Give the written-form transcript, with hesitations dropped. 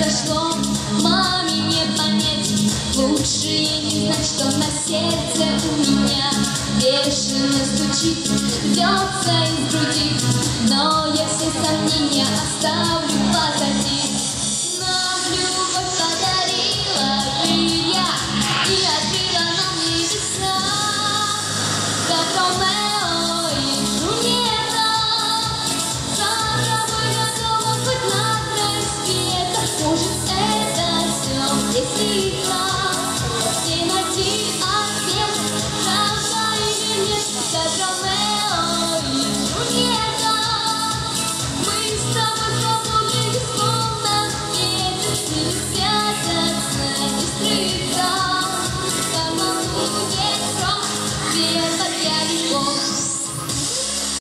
произошло, маме не понять. Лучше ей не знать, что на сердце у меня бешено стучит, рвется из груди. Но я все сомнения оставлю позади.